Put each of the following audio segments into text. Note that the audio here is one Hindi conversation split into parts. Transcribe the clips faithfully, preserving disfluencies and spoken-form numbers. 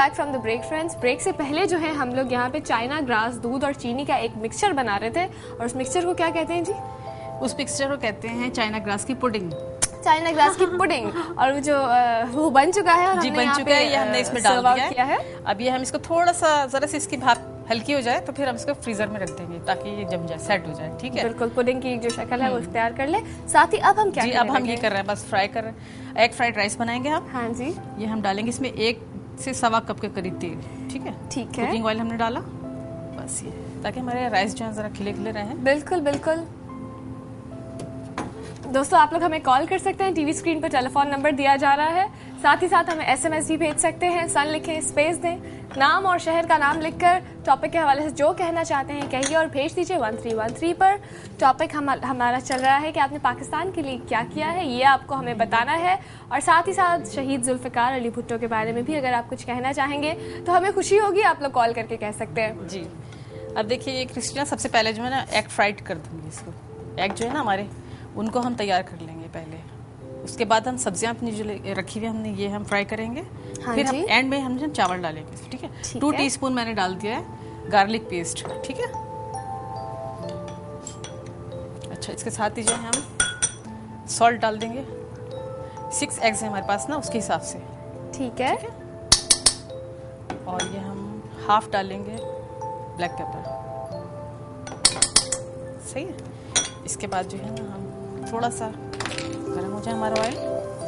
Back from the break friends. Break से पहले जो है हम लोग यहाँ पे चाइना ग्रास, दूध और चीनी का एक मिक्सचर बना रहे थे, और उस मिक्सचर को क्या कहते हैं जी? उस मिक्सचर को कहते हैं चाइना ग्रास की पुडिंग। चाइना ग्रास की पुडिंग। और वो जो आ, वो बन चुका है और जी हमने बन चुका है, ये हमने इसमें डाल दिया, दिया है। अब ये हम इसको थोड़ा सा जरा सी इसकी भाप हल्की हो जाए तो फिर हम इसको फ्रीजर में रख देंगे ताकि ये जम जाए, सेट हो जाए। ठीक है, बिल्कुल पुडिंग की जो शक्ल है वो इख्तियार कर ले। साथ ही अब हम क्या जी अब हम ये कर रहे हैं, बस फ्राई कर रहे हैं। एग फ्राइड राइस बनाएंगे हम। हाँ जी, ये हम डालेंगे इसमें एक से सवा कप के करीब तेल। ठीक है, ठीक है। कुकिंग ऑयल हमने डाला, बस ये ताकि हमारे राइस जो है जरा खिले खिले रहे। बिल्कुल बिल्कुल। दोस्तों आप लोग हमें कॉल कर सकते हैं, टीवी स्क्रीन पर टेलीफोन नंबर दिया जा रहा है। साथ ही साथ हमें एसएमएस भी भेज सकते हैं। सन लिखें, स्पेस दें, नाम और शहर का नाम लिखकर टॉपिक के हवाले से जो कहना चाहते हैं कहिए और भेज दीजिए वन थ्री वन थ्री पर। टॉपिक हम हमारा चल रहा है कि आपने पाकिस्तान के लिए क्या किया है, ये आपको हमें बताना है। और साथ ही साथ शहीद जुल्फ़िकार अली भुट्टो के बारे में भी अगर आप कुछ कहना चाहेंगे तो हमें खुशी होगी, आप लोग कॉल करके कह सकते हैं। जी अब देखिए ये क्रिस्टीना, सबसे पहले जो है ना एग फ्राइड कर दूंगी इसको। एग जो है ना हमारे, उनको हम तैयार कर लेंगे पहले, उसके बाद हम सब्जियां अपनी जो रखी हुई हमने ये हम फ्राई करेंगे। हाँ फिर जी। हम एंड में हम चावल डालेंगे। ठीक है, ठीक टू है। टीस्पून मैंने डाल दिया है गार्लिक पेस्ट। ठीक है, अच्छा इसके साथ ही जो है हम सॉल्ट डाल देंगे। सिक्स एग्स है हमारे पास ना, उसके हिसाब से। ठीक है, ठीक है? और ये हम हाफ डालेंगे ब्लैक पेपर। सही है, इसके बाद जो है ना हम थोड़ा सा गर्म हो जाए हमारा ऑयल,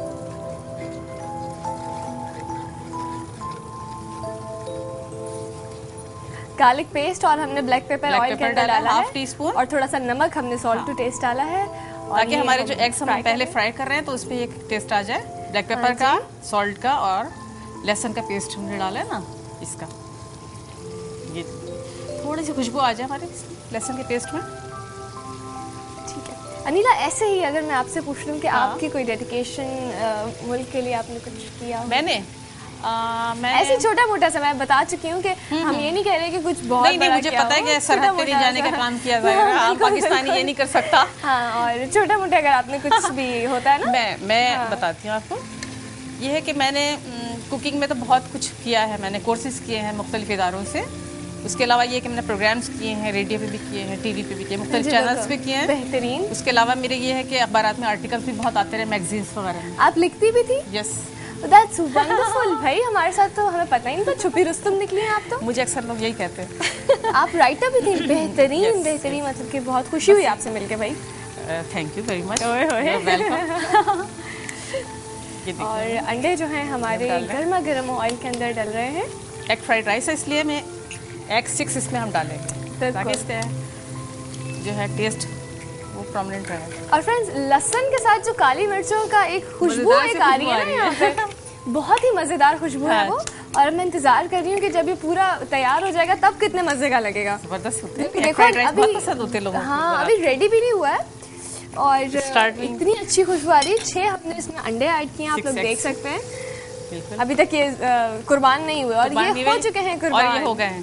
गार्लिक पेस्ट और हमने ब्लैक पेपर ऑयल के अंदर डाला है, हाफ टी स्पून, और थोड़ा सा नमक हमने सॉल्ट टू टेस्ट डाला है, ताकि हमारे जो एग्स हम पहले फ्राई कर रहे हैं तो उसमें एक टेस्ट आ जाए ब्लैक पेपर का, सॉल्ट का, और लहसुन का पेस्ट हमने डाला है ना इसका, ये थोड़ी सी खुशबू आ जाए हमारे लहसुन के पेस्ट में। ठीक है अनिला, ऐसे ही अगर मैं आपसे पूछ लूं कि हाँ? आपकी कोई डेडिकेशन मुल्क के लिए आपने कुछ किया? मैंने आ, मैं ऐसे छोटा मोटा सा मैं बता चुकी हूँ कि हम ये नहीं कह रहे कि कुछ बहुत नहीं नहीं मुझे पता है कि सरहद पे नहीं जाने का काम किया जाएगा। हम पाकिस्तानी ये नहीं कर सकता। हाँ, और छोटा मोटा अगर आपने कुछ भी होता है ना। मैं मैं हाँ। बताती हूँ आपको, ये है कि मैंने कुकिंग में तो बहुत कुछ किया है, मैंने कोर्सेज किए हैं मुख्तलिफ इदारों से। उसके अलावा ये कि मैंने प्रोग्राम्स किए हैं, रेडियो पे भी किए हैं, टीवी पे भी किए, मुख्तलिफ चैनल्स पे किए हैं। बेहतरीन। उसके अलावा मेरे ये है कि अखबारात में आर्टिकल्स भी बहुत आते रहे, मैगजीन्स वगैरह में। आप लिखती भी थी? Yes, that's wonderful. भाई हमारे साथ तो हमें पता ही नहीं था, छुपी रुस्तम निकली हैं आप तो। मुझे अक्सर लोग यही कहते हैं। आप राइटर भी थी? बेहतरीन yes, बेहतरीन, मतलब कि बहुत खुशी हुई आपसे मिलके भाई। Thank you very much. Welcome. और अंडे जो हैं हमारे गर्मा गर्म ऑयल के अंदर डल रहे हैं। एग फ्राइड राइस है इसलिए मैं एग सिक्स इसमें हम डालेंगे ताकि इसका जो है टेस्ट वो प्रोमिनेंट रहे। और फ्रेंड्स लहसुन के साथ जो काली मिर्चों का एक खुशबू एक आ रही है ना यहाँ पे, बहुत ही मजेदार खुशबू है वो। और मैं इंतजार कर रही हूँ कि जब ये पूरा तैयार हो जाएगा तब कितने मजे का लगेगा। जबरदस्त होते हैं, देखो अभी बहुत पसंद होते लोगों को। हाँ अभी रेडी भी नहीं हुआ है और इतनी अच्छी खुशबू आ रही है। छह हमने इसमें अंडे ऐड किए हैं, आप लोग देख सकते हैं। अभी तक ये कुर्बान नहीं हुए और ये हो चुके हैं कुर्बान, और ये हो गए हैं।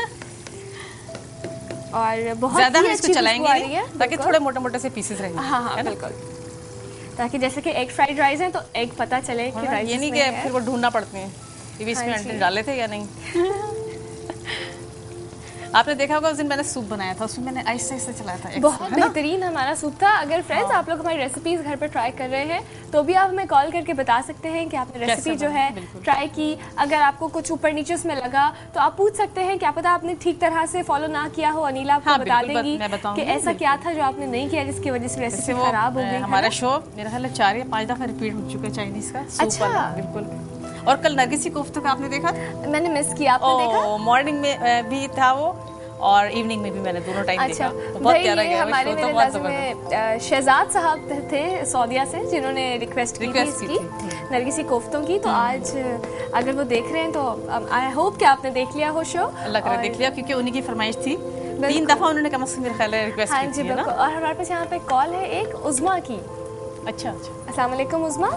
और बहुत ज्यादा हम ही इसको चलाएंगे ताकि थोड़े मोटे मोटे से पीसेस रहेंगे। हाँ हाँ बिल्कुल, ताकि जैसे कि एग फ्राइड राइस है तो एग पता चले कि राइस ये नहीं कि फिर वो ढूंढना पड़ते हैं कि भी इसमें अंडे डाले थे या नहीं। आपने देखा होगा उस दिन मैंने सूप बनाया था, उसमें मैंने आहिस्ते आहिस्ते चलाया था। बहुत बेहतरीन हमारा सूप था। अगर फ्रेंड्स आप लोग हमारी रेसिपीज घर पर ट्राई कर रहे हैं तो भी आप हमें कॉल करके बता सकते हैं कि आपने रेसिपी जो है ट्राई की। अगर आपको कुछ ऊपर नीचे उसमें लगा तो आप पूछ सकते हैं, क्या पता आपने ठीक तरह से फॉलो ना किया हो। अनीला आपको बता देंगी कि ऐसा क्या था जो आपने नहीं किया जिसकी वजह से रेसिपी खराब हो गई। हमारा शो मेरा ख्याल है चार या पाँच दफा रिपीट हो चुका है चाइनीज का। अच्छा, बिल्कुल। और कल नरगिसी कोफ्ता का आपने देखा? मैंने मिस किया, आपने देखा? मॉर्निंग में भी था वो और इवनिंग में भी मैंने दोनों टाइम अच्छा, देखा। तो बहुत प्यारा गया हमारे मेरे लाज़िम में शहजाद साहब थे सऊदीया से जिन्होंने रिक्वेस्ट की थी इसकी नरगिसी कोफ्तों की। तो आज अगर वो देख रहे हैं तो आई होप कि आपने देख लिया हो शो। अल्लाह करे देख लिया, क्योंकि उन्हीं की फरमाइश थी। तीन दफा उन्होंने कम से कम मेरे ख्याल है रिक्वेस्ट की थी। हाँ जी बिल्कुल। और हमारे पास यहाँ पे कॉल है एक उज़मा की। अच्छा अच्छा, अस्सलाम वालेकुम उज़मा।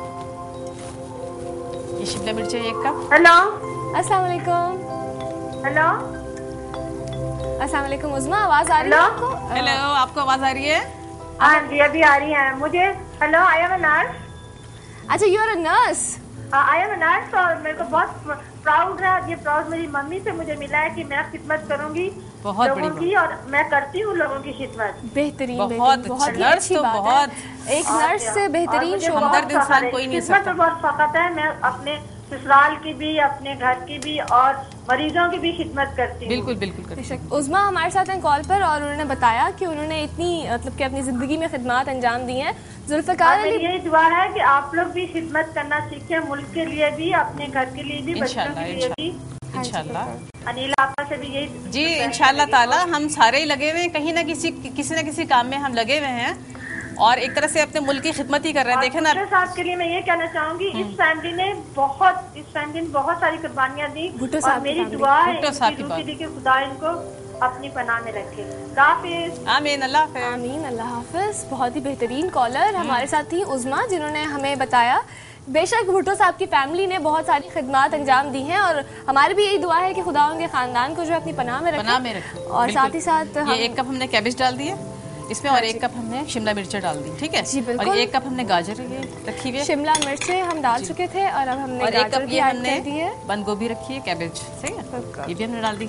ये शिमला मिर्च है एक कप। हेलो अस्सलाम वालेकुम। हेलो अस्सलाम वालेकुम उज़मा, आवाज आ रही है आपको? हेलो, आपको आवाज आ रही है? हाँ जी अभी आ रही है मुझे। Hello, I am a nurse. अच्छा, you are a nurse? I am a nurse और मेरे को बहुत प्राउड है, ये प्राउड मेरी मम्मी से मुझे मिला है कि मैं खिदमत करूंगी बहुत लोगों बड़ी की, और मैं करती हूँ लोगों की खिदमत। बेहतरीन, बहुत बेहतरीन, बहुत ही नर्स अच्छी तो बात बहुत है। एक नर्स से बेहतरीन शो हमदर्द इंसान कोई नहीं खिदमत सकता। में बहुत फकत है। मैं अपने ससुराल की भी, अपने घर की भी और मरीजों की भी खिदमत करती हूँ। बिल्कुल बिल्कुल करती बेशक। उज़मा हमारे साथ हैं कॉल पर और उन्होंने बताया कि उन्होंने इतनी मतलब कि अपनी ज़िंदगी में खिदमत अंजाम दी हैं। जुल्फ़िकार और मेरी अली, यही दुआ है कि आप लोग भी खिदमत करना सीखें, मुल्क के लिए भी, अपने घर के लिए भी, बच्चों इंशाल्लाह, के लिए भी। इंशाल्लाह। अनिल आपा से भी यही जी इंशाल्लाह ताला हम सारे ही लगे हुए हैं, कहीं ना किसी किसी ना किसी काम में हम लगे हुए हैं और एक तरह से अपने मुल्क की खिदमत ही कर रहे हैं। देखें ना, भुट्टो साहब के लिए मैं ये कहना चाहूंगी, इस फैमिली ने बहुत इस फैमिली ने बहुत सारी कुर्बानियां दी भुट्टो और साहब की मेरी फैमिली। दुआ है भुट्टो साहब की इनकी बात। रूसी दी कि खुदा इनको अपनी पनाह में रखे। हाफिज। आमीन, अल्लाह हाफ़िज़। आमीन, अल्लाह हाफिज़। बहुत ही बेहतरीन कॉलर हमारे साथ थी उज़मा, जिन्होंने हमें बताया बेशक भुट्टो साहब की फैमिली ने बहुत सारी खिदमत अंजाम दी हैं और हमारी भी यही दुआ है कि खुदा उनके ख़ानदान को जो है अपनी पनाह में रखे, पनाह में रखे। और बिल्कुल। साथ ही साथ ये हम एक कप हमने कैबेज डाल दिए इसमें और एक कप हमने शिमला मिर्च डाल दी, ठीक है। जी, बिल्कुल। और एक कप हमने गाजर ये रखी हुई है शिमला मिर्चें हम डाल चुके थे और अब हमने और एक गाजर कप भी ये ऐड हमने कर दी है। बंद गोभी रखी है, कैबेज, सही है, बिल्कुल। ये भी हमने डाल दी।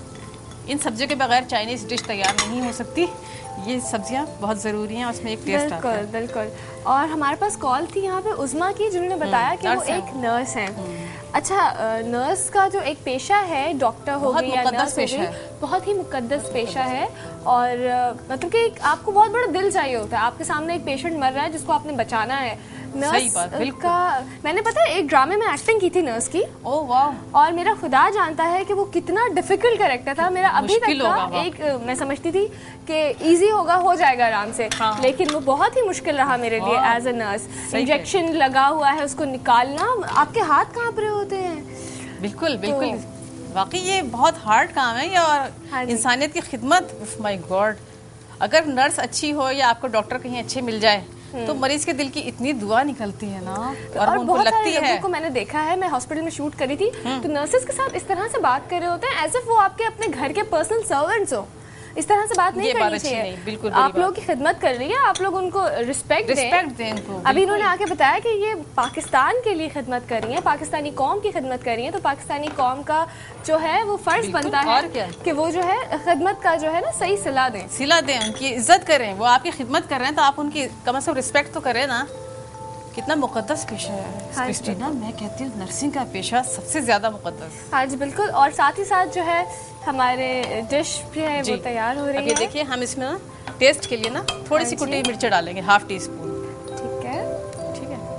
इन सब्जियों के बगैर चाइनीज डिश तैयार नहीं हो सकती। ये सब्जियां बहुत ज़रूरी हैं, उसमें एक टेस्ट आता बिल्कुल है। बिल्कुल। और हमारे पास कॉल थी यहाँ पे उज़मा की, जिन्होंने बताया कि वो नर्स हैं एक नर्स हैं। अच्छा, अ, नर्स का जो एक पेशा है, डॉक्टर हो बहुत गई या मुकद्दस नर्स हो पेशा गई, है। बहुत ही मुकद्दस पेशा है। और अ, मतलब कि एक आपको बहुत बड़ा दिल चाहिए होता है। आपके सामने एक पेशेंट मर रहा है जिसको आपने बचाना है। सही नर्स बात, बिल्कुल। का मैंने पता है एक ड्रामे में एक्टिंग की थी नर्स की, ओह वाह, और मेरा खुदा जानता है कि वो कितना डिफिकल्ट कैरेक्टर था। मेरा अभी तक मुश्किल होगा, का वाह। एक अ, मैं समझती थी कि इजी होगा, हो जाएगा आराम से, हाँ। लेकिन वो बहुत ही मुश्किल रहा मेरे लिए वाह। As a nurse. सही इंजेक्शन लगा हुआ है, उसको निकालना, आपके हाथ कांप रहे होते हैं। बिल्कुल बिल्कुल, वाकई ये बहुत हार्ड काम है ये। हाँ और जी। इंसानियत की खिदमत, माय गॉड, अगर नर्स अच्छी हो या आपको डॉक्टर कहीं अच्छे मिल जाए तो मरीज के दिल की इतनी दुआ निकलती है ना, और, और वो उनको बहुत लगती सारे है। लोगों को मैंने देखा है, मैं हॉस्पिटल में शूट करी थी, तो नर्सेज के साथ इस तरह से बात कर रहे होते हैं एज इफ वो आपके अपने घर के पर्सनल सर्वेंट्स हो। इस तरह से बात नहीं ये बात करनी अच्छी चाहिए। नहीं, बिल्कुल बुरी आप बात। लोगों की खिदमत कर रही है, आप लोग उनको रिस्पेक्ट रिस्पेक्ट दें इनको, अभी बिल्कुल। इन्होंने आके बताया कि ये पाकिस्तान के लिए खिदमत कर रही हैं, पाकिस्तानी कौम की खिदमत कर रही हैं, तो पाकिस्तानी कौम का जो है वो फर्ज बिल्कुल, बनता और है क्या? कि वो जो है खिदमत का जो है ना सही सिला दें। सिला दें, उनकी इज्जत करें। वो आपकी खिदमत कर रहे हैं तो आप उनकी कम से कम रिस्पेक्ट तो करें ना। कितना मुकद्दस पेशा है हाँ, क्रिस्टीना, मैं कहती हूँ नर्सिंग का पेशा सबसे ज्यादा मुकद्दस। हाँ जी बिल्कुल। और साथ ही साथ जो है हमारे डिश भी है वो तैयार हो रही अब ये है। देखिए, हम इसमें ना टेस्ट के लिए ना थोड़ी सी हाँ कुटी जी। हुई मिर्च डालेंगे, हाफ टी स्पून, ठीक है। ठीक है।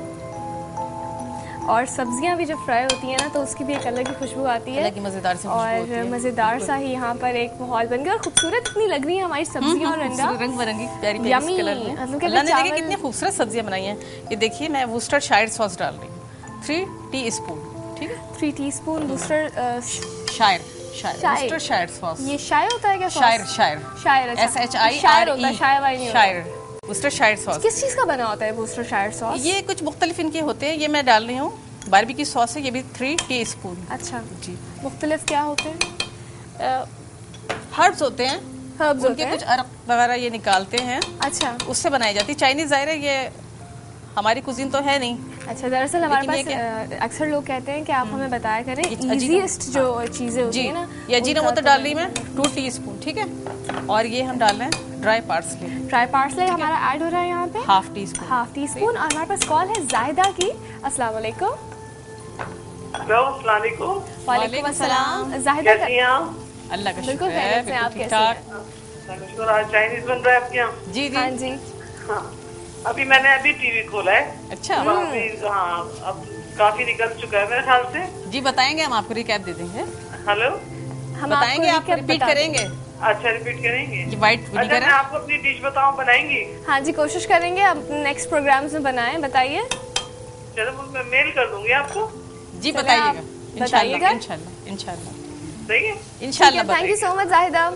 और सब्जियां भी जब फ्राई होती हैं ना तो उसकी भी एक अलग ही खुशबू आती है, अलग ही मजेदार सी खुशबू होती और है। मज़ेदार सा ही यहाँ पर एक माहौल बन गया। और खूबसूरत इतनी लग रही है हमारी सब्जियां और अंडा, रंग बिरंगी प्यारी प्यारी Yummy, कलर में। मतलब कि अल्लाह ने देखिए चावल- कितनी खूबसूरत सब्जियां बनाई हैं। ये देखिए, मैं वूस्टर शायर सॉस डाल रही हूँ, थ्री टी स्पून, ठीक है। थ्री टीस्पून बूस्टर शायर शायर शायर। वूस्टर शायर सॉस, ये शायर होता है क्या? सॉस? शायर शायर शायर, अच्छा। एस एच आई शायर आर होता है, ई, शायर वाई नहीं होता। शायर वूस्टर शायर सॉस। किस चीज़ का बना होता है बूस्टर शायर सॉस? ये कुछ मुख्तलिफ इनके होते हैं। ये मैं डाल रही हूँ बारबेक्यू सॉस है, ये भी थ्री टी स्पून। अच्छा, जी, मुख्तलिफ क्या होते हैं? हर्ब्स होते हैं, हर्ब्स होते उनके हैं। कुछ अरक वगैरह ये निकालते हैं, अच्छा उससे बनाई जाती है। चाइनीज ज़ाहिर है, ये हमारी कुजीन तो है नहीं। अच्छा, दरअसल हमारे लेकिन ये पास अ, अक्सर लोग कहते हैं कि आप हमें बताया करें ये अजीनो- इजीएस्ट जो चीज़ें होती जी, है ना। ये जीरा उनका मोटर तो डाल रही मैं टू टी स्पून, ठीक है। और ये हम डाल रहे हैं ड्राई पार्सले, ड्राई पार्सले हमारा ऐड हो रहा है यहाँ पे, half teaspoon. Half teaspoon. और हमारे पास कॉल है जाहिदा की। अस्सलाम वालेकुम। वालेकुम। वालेकुम अस्सलाम। जाहिदा कैसी हैं आप? अल्लाह का बिल्कुल शुक्र है, खैरियत से। आप बिल्कुल कैसे ठीक हैं? ठाक। शुक्र, आज चाइनीज बन रहा है आपके यहाँ? जी जी, हाँ जी। हाँ, अभी मैंने अभी टीवी खोला है। अच्छा अभी हाँ, अब काफी निकल चुका है मेरे ख्याल से। जी, बताएंगे, हम आपको रिकैप दे देंगे, हेलो, हम बताएंगे, आपको आप recap रिपीट बता दें। करेंगे। अच्छा रिपीट करेंगे? ये व्हाइट अच्छा, विनेगर मैं है। आपको अपनी डिश बताऊं, बनाएंगी? हाँ जी, कोशिश करेंगे अब नेक्स्ट प्रोग्राम्स में बनाएं। बताइए। चलो मैं मेल कर दूंगी आपको। जी चलिए, बताइएगा, आप इंशाल्लाह बताइएगा। इंशाल्लाह इंशाल्लाह सही है? इंशाल्लाह थैंक यू बताइएगा। So much Zahida.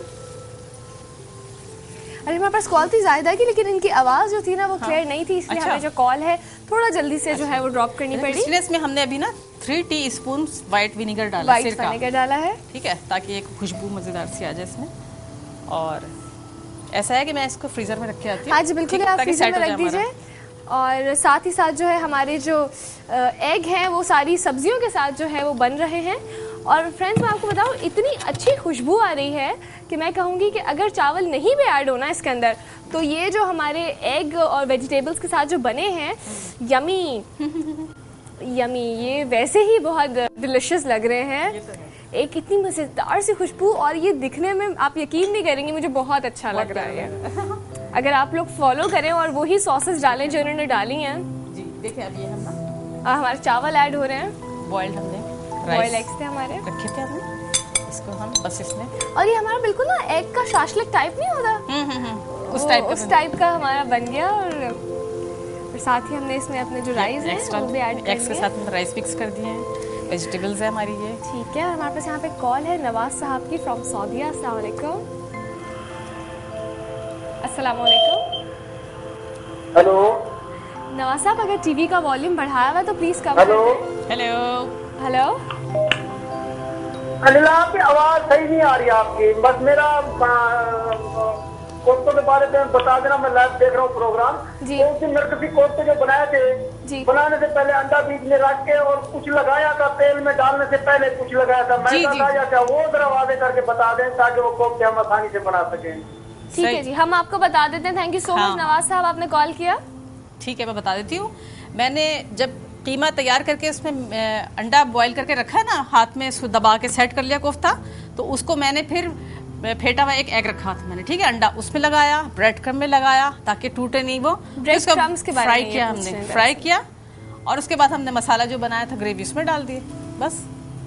अरे हमारे पास कॉल थी जाहिदा की, लेकिन इनकी आवाज़ जो थी ना वो क्लियर नहीं थी, इसलिए अच्छा। हमें जो कॉल है थोड़ा जल्दी से जो है वो ड्रॉप करनी पड़ी। क्रिस्पीनेस में हमने अभी ना three teaspoon white vinegar डाला, वाइट सिरका, विनेगर डाला है। ठीक है, ताकि एक खुशबू मजेदार सी आ जाए इसमें। और ऐसा है कि मैं इसको फ्रीजर में रख के आती हूँ। हाँ जी बिल्कुल, ठीक है, आप ताकि फ्रीजर सेट में हो रख जाए दीजिए। हमारा। और साथ ही साथ जो है हमारे जो एग हैं वो सारी सब्जियों के साथ जो है वो बन रहे हैं। और फ्रेंड्स मैं आपको बताऊं इतनी अच्छी खुशबू आ रही है कि मैं कहूँगी कि अगर चावल नहीं भी ऐड होना इसके अंदर तो ये जो हमारे एग और वेजिटेबल्स के साथ जो बने हैं यमी यमी ये वैसे ही बहुत डिलिशियस लग रहे हैं। एक इतनी मज़ेदार सी खुशबू और ये दिखने में आप यकीन नहीं करेंगे मुझे बहुत अच्छा लग रहा है। अगर आप लोग फॉलो करें और वही सॉसेस डालें जो उन्होंने डाली हैं। जी देखिए अब ये हम ना हमारे चावल ऐड हो रहे हैं, बॉइल्ड हमने बॉइल्ड एग्स थे हमारे रखे थे हमने, इसको हम बस इसमें और ये हमारा बिल्कुल ना एग का शाशलिक टाइप नहीं होता हम्म हम्म उस टाइप उस टाइप का हमारा बन गया। और, और साथ ही हमने इसमें अपने जो राइस है वो भी ऐड कर एग्स के साथ में राइस मिक्स कर दिए हैं, वेजिटेबल्स है हमारी ये। ठीक है और हमारे पास यहाँ पे कॉल है नवाज साहब की फ्रॉम सऊदीया। अस्सलाम वालेकुम। अस्सलाम वालेकुम। हेलो नवाज साहब अगर टीवी का वॉल्यूम बढ़ाया हुआ है तो please come hello hello hello Anila आपकी आवाज सही नहीं आ रही आपकी। बस मेरा कोफ्तों के बारे में बता देना, मैं लाइव देख रहा हूँ प्रोग्राम। जी तो उस दिन नरकसी कोफ्ते जो बनाए थे जी बनाने से पहले अंडा बीच में रख के और कुछ लगाया था, तेल में डालने से पहले कुछ लगाया था, मैदा लगाया था, वो जरा वादे करके बता दें ताकि वो कोफ्ते हम आसानी से बना सकें। ठीक है जी हम आपको बता देते हैं। Thank you so much Nawaz साहब आपने कॉल किया। ठीक है मैं बता देती हूँ। मैंने जब कीमा तैयार करके उसमें अंडा बॉईल करके रखा है ना, हाथ में इसको दबा के सेट कर लिया कोफ्ता, तो उसको मैंने फिर फेटा हुआ एक एग रखा था मैंने, ठीक है, अंडा उसमें लगाया, ब्रेड क्रम में लगाया ताकि टूटे नहीं वो, ब्रेड क्रम्स के बारे में फ्राई किया हमने, फ्राई किया और उसके बाद हमने मसाला जो बनाया था ग्रेवी उसमें डाल दिए बस।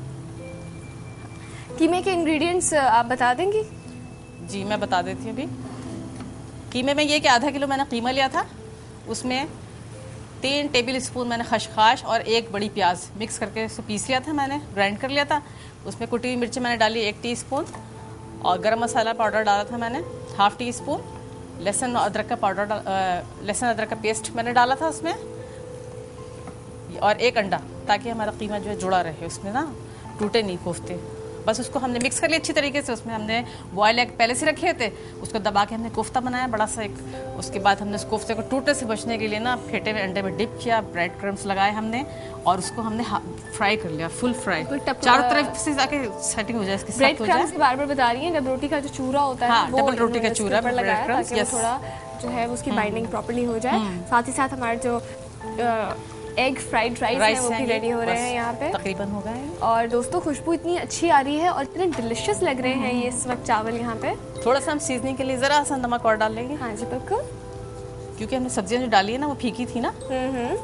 कीमे के इंग्रेडिएंट्स आप बता देंगी? जी मैं बता देती हूँ अभी। कीमे में ये कि आधा किलो मैंने कीमा लिया था, उसमें तीन टेबल स्पून मैंने खशखाश और एक बड़ी प्याज मिक्स करके उसको पीस लिया था मैंने, ग्राइंड कर लिया था। उसमें कुटी हुई मिर्ची मैंने डाली एक टीस्पून और गरम मसाला पाउडर डाला था मैंने हाफ टी स्पून, लहसुन और अदरक का पाउडर, लहसुन अदरक का पेस्ट मैंने डाला था उसमें, और एक अंडा ताकि हमारा कीमा जो है जुड़ा रहे उसमें ना, टूटे नहीं कोफ्ते। बस उसको हमने मिक्स कर लिया अच्छी तरीके से। उसमें हमने बॉयल एग पहले से रखे थे, उसको दबा के हमने कोफ्ता बनाया बड़ा सा एक। उसके बाद हमने उस कोफ्ते को टूटने से बचने के लिए ना फेटे हुए अंडे में डिप किया, ब्रेड क्रम्स लगाए हमने और उसको हमने फ्राई कर लिया, फुल फ्राई, चारों तरफ से जाके सेटिंग हो जाए इसके साथ हो जाए। बार बार बता रही है डबल रोटी का जो चूरा होता है, हाँ, डबल रोटी का चूरा लगाया ताकि वो थोड़ा जो है उसकी बाइंडिंग प्रॉपर्ली हो जाए। साथ ही साथ हमारे जो एग फ्राइड राइस है वो भी रेडी हो रहे हैं यहाँ पे, तकरीबन हो गए। और दोस्तों खुशबू इतनी अच्छी आ रही है और इतने डिलिशियस लग रहे हैं ये इस वक्त चावल यहाँ पे। थोड़ा सा हम सीजनिंग के लिए जरा सा नमक और डाल लेंगे। हाँ जी बिल्कुल, क्योंकि हमने सब्जियां जो डाली है ना वो फीकी थी ना। हम्म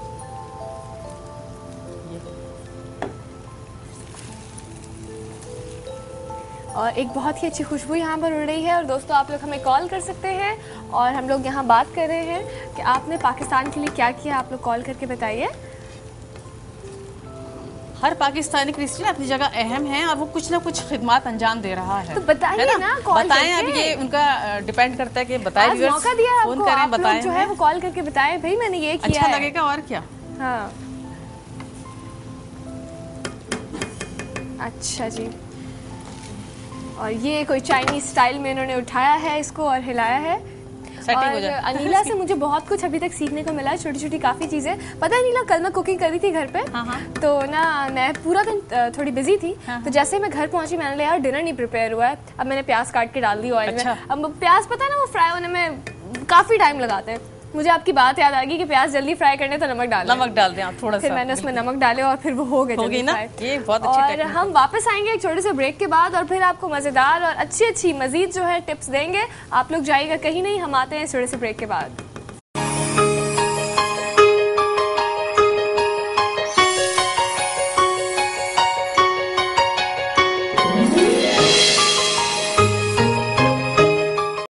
और एक बहुत ही अच्छी खुशबू यहाँ पर उड़ रही है। और दोस्तों आप लोग हमें कॉल कर सकते हैं और हम लोग यहाँ बात कर रहे हैं कि आपने पाकिस्तान के लिए क्या किया, आप लोग कॉल करके बताइए। हर पाकिस्तानी क्रिश्चियन अपनी जगह अहम है और वो कुछ ना कुछ खिदमत अंजाम दे रहा है, तो बताइए ना, ना कॉल बताएं। अब ये उनका डिपेंड करता है कि बताएं, आज मौका दिया है फोन आपको, करें, आप बताएं जो है वो कॉल करके बताएं भाई मैंने ये किया, अच्छा लगेगा और क्या। हाँ अच्छा जी, और ये कोई चाइनीज स्टाइल में इन्होंने उठाया है इसको और हिलाया है। और अनीला से मुझे बहुत कुछ अभी तक सीखने को मिला, छोटी छोटी काफ़ी चीज़ें। पता है अनीला, कल मैं कुकिंग कर रही थी घर पे, हाँ हाँ। तो ना मैं पूरा दिन थोड़ी बिजी थी, हाँ। तो जैसे मैं घर पहुंची मैंने लिया यार डिनर नहीं प्रिपेयर हुआ है, अब मैंने प्याज काट के डाल दी ऑयल अच्छा। में। अब प्याज पता है ना वो फ्राई होने में काफ़ी टाइम लगाते हैं, मुझे आपकी बात याद आ गई कि प्याज जल्दी फ्राई करने तो नमक डाल नमक डाल दें आप थोड़ा सा। फिर मैंने उसमें नमक डाले और फिर वो हो गए होगी ना, ये बहुत अच्छी टेक्निक। और हम वापस आएंगे एक छोटे से ब्रेक के बाद और फिर आपको मजेदार और अच्छी अच्छी मजीद जो है टिप्स देंगे। आप लोग जाइएगा कहीं नहीं, हम आते हैं इस छोटे से ब्रेक के बाद।